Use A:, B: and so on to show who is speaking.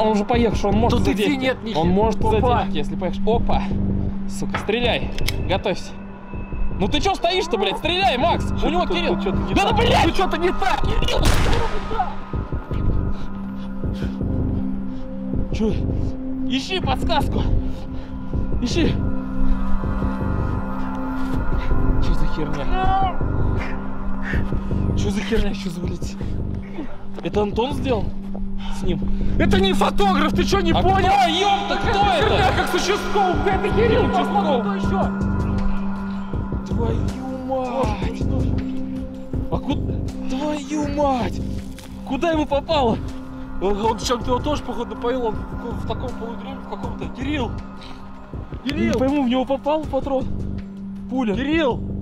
A: он уже поехал, он может
B: Тут идти
A: задеть.
B: нет ни
A: Он может
B: Опа.
A: задеть, если поехать. Опа! Сука, стреляй! Готовься! Ну ты чё стоишь-то, блядь? Стреляй, Макс! У него Кирилл! Да, блядь!
B: Ну что-то не так, Кирилл!
A: Чё? Ищи подсказку! Ищи! Чё за херня? Чё за херня? Чё за, блядь? Это Антон сделал? С ним?
B: Это не фотограф, ты что, не
A: А
B: понял?
A: кто, ёпта, кто
B: Херня,
A: это?
B: как с участковым, это Кирилл,
A: Участковый.
B: кто еще?
A: Твою мать! А куда? Твою мать! Куда ему попало?
B: Он чем-то его тоже, походу, поил, он в таком полудреме, в каком-то. Кирилл!
A: Я не пойму, в него попал патрон? Пуля.
B: Кирилл!